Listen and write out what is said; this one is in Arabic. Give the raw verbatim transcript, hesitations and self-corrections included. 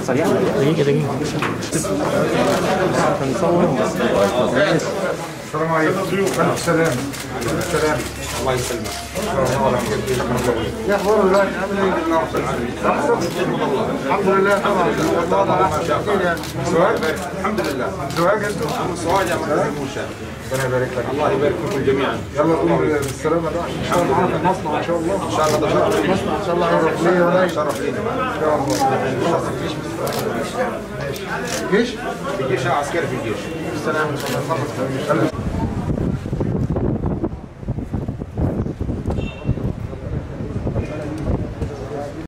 سريعا دقيقة دقيقة نصور. السلام عليكم. الف سلام. الف سلام. الله يسلمك. يا اخبار الوقت عامل ايه؟ الحمد لله طبعا. والله سواج الحمد لله. سواج انتم؟ سواج يا موسى. ربنا يبارك لك. الله يبارك فيكم جميعا. يلا قوم بالسلامة بقى. ان شاء الله معانا في المصنع ان شاء الله. ان شاء الله ده المصنع ان شاء الله هيروح ليا ولا شرف لينا. ان شاء الله. جيش؟ في جيش عسكري في الجيش. السلام عليكم.